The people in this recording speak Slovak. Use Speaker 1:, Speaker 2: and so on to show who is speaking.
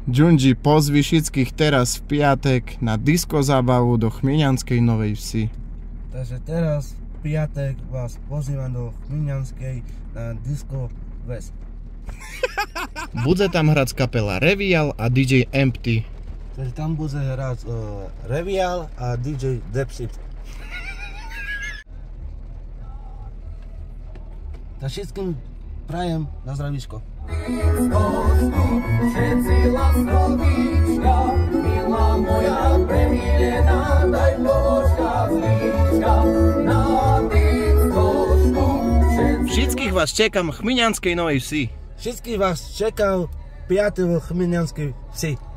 Speaker 1: Džundži, pozvi všetkých teraz v piatek na disko zábavu do Chmiňanskej Novej Vsi.
Speaker 2: Takže teraz v piatek vás pozývam do Chmiňanskej na disko West.
Speaker 1: Bude tam hrať kapela Revial a DJ Empty.
Speaker 2: Takže tam bude hrať Revial a DJ Depsit. Tak všetkým prajem na zdravíčko.
Speaker 3: Všetci laskovička, milá moja premilená, daj položka zlíčka na diskošku.
Speaker 1: Všetkých vás čekám v Chmiňanskej Novej Vsi.
Speaker 2: Všetkých vás čekám 5. v Chmiňanskej Vsi.